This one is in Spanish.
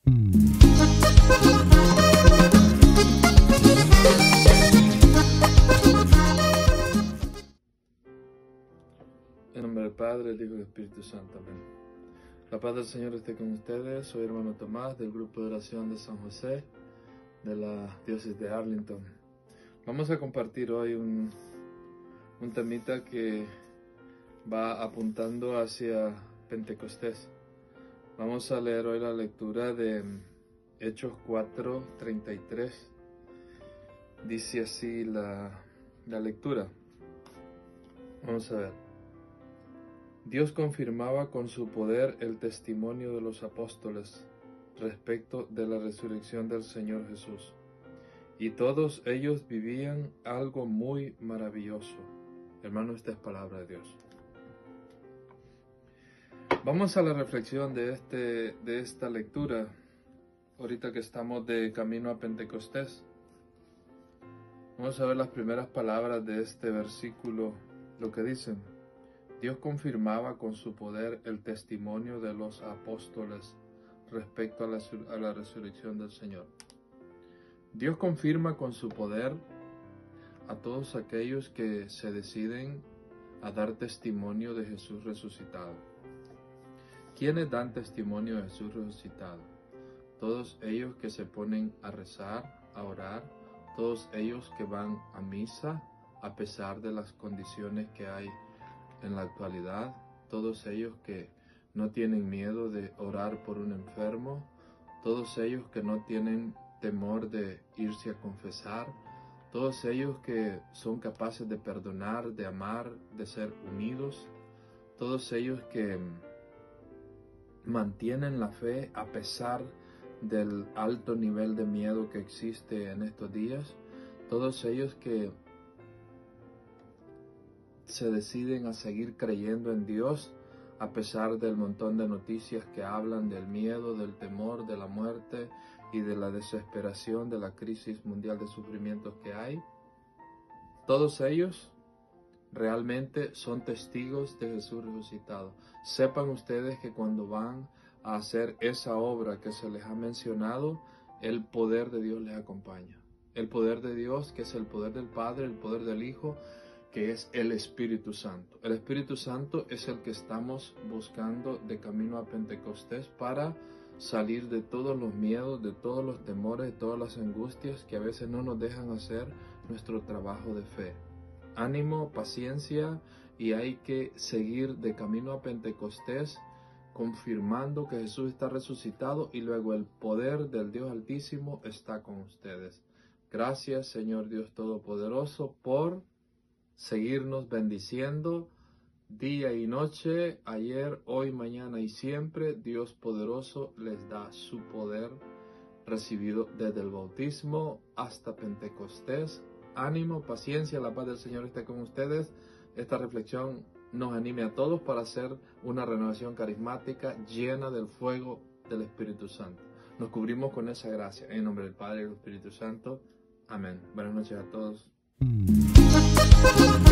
En nombre del Padre, el Hijo y el Espíritu Santo. Amén. La paz del Señor esté con ustedes. Soy hermano Tomás del grupo de oración de San José de la diócesis de Arlington. Vamos a compartir hoy un temita que va apuntando hacia Pentecostés. Vamos a leer hoy la lectura de Hechos 4:33. Dice así la lectura. Vamos a ver. Dios confirmaba con su poder el testimonio de los apóstoles respecto de la resurrección del Señor Jesús. Y todos ellos vivían algo muy maravilloso. Hermano, esta es palabra de Dios. Vamos a la reflexión de esta lectura, ahorita que estamos de camino a Pentecostés. Vamos a ver las primeras palabras de este versículo, lo que dicen. Dios confirmaba con su poder el testimonio de los apóstoles respecto a la resurrección del Señor. Dios confirma con su poder a todos aquellos que se deciden a dar testimonio de Jesús resucitado. ¿Quiénes dan testimonio de Jesús resucitado? Todos ellos que se ponen a rezar, a orar, todos ellos que van a misa a pesar de las condiciones que hay en la actualidad, todos ellos que no tienen miedo de orar por un enfermo, todos ellos que no tienen temor de irse a confesar, todos ellos que son capaces de perdonar, de amar, de ser unidos, todos ellos que mantienen la fe a pesar del alto nivel de miedo que existe en estos días, todos ellos que se deciden a seguir creyendo en Dios a pesar del montón de noticias que hablan del miedo, del temor, de la muerte y de la desesperación, de la crisis mundial de sufrimientos que hay. Todos ellos realmente son testigos de Jesús resucitado. Sepan ustedes que cuando van a hacer esa obra que se les ha mencionado, el poder de Dios les acompaña. El poder de Dios, que es el poder del Padre, el poder del Hijo, que es el Espíritu Santo. El Espíritu Santo es el que estamos buscando de camino a Pentecostés para salir de todos los miedos, de todos los temores, de todas las angustias que a veces no nos dejan hacer nuestro trabajo de fe. Ánimo, paciencia, y hay que seguir de camino a Pentecostés confirmando que Jesús está resucitado y luego el poder del Dios Altísimo está con ustedes. Gracias, Señor Dios Todopoderoso, por seguirnos bendiciendo día y noche, ayer, hoy, mañana y siempre. Dios poderoso les da su poder recibido desde el bautismo hasta Pentecostés. Ánimo, paciencia, la paz del Señor esté con ustedes. Esta reflexión nos anime a todos para hacer una renovación carismática llena del fuego del Espíritu Santo. Nos cubrimos con esa gracia. En nombre del Padre y del Espíritu Santo. Amén. Buenas noches a todos.